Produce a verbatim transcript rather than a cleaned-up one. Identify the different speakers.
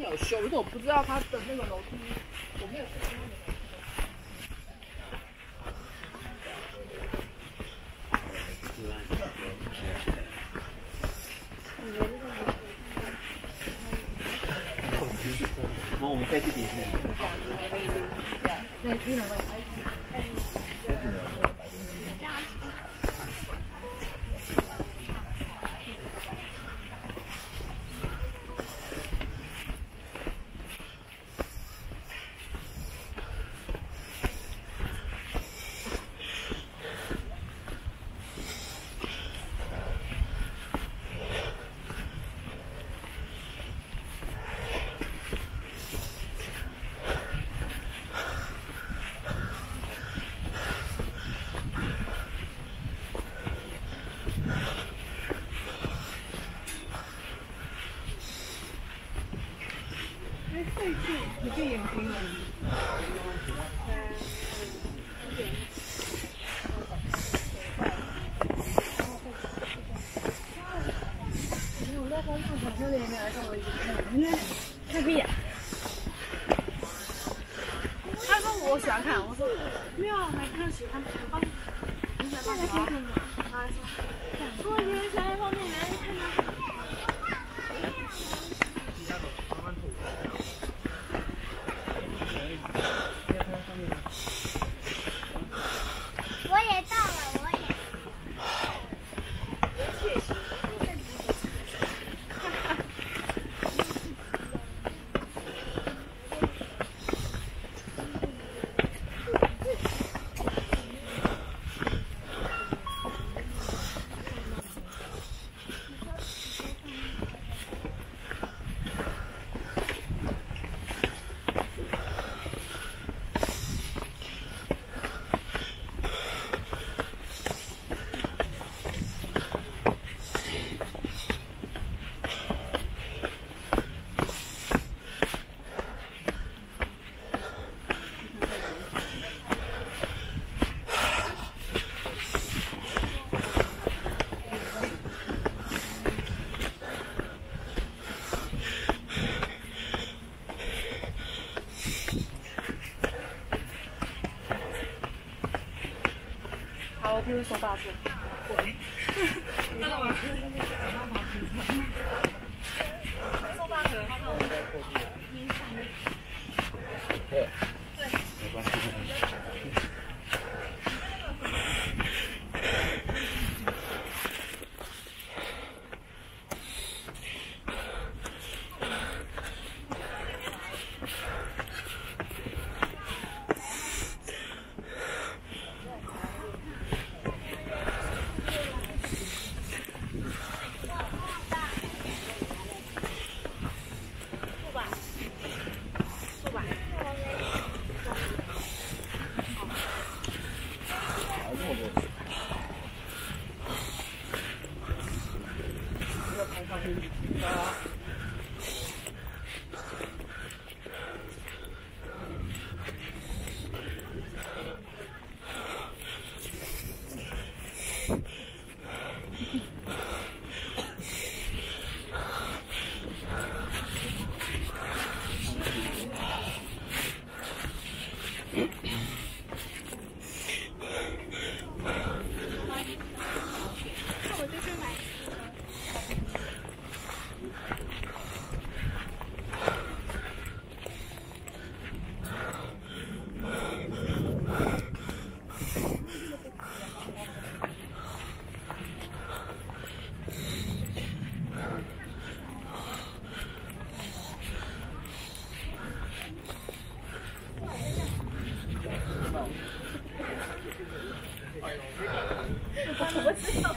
Speaker 1: 天有修，可是我不知道它的那个楼梯，我没有去看那个楼梯。
Speaker 2: 那我们再去点点。
Speaker 1: 那可能会。你闭眼睛了。我在观众小区里面来跟我一起看，看闭眼。他说我喜欢看，我说没有，没看喜欢看。你喜欢看什么？他说我以前小学方面来看吗？我也到了，我也。好，我就是说大声。对。真的吗？说大声，他让我在过去。对。对。没关系。我知道。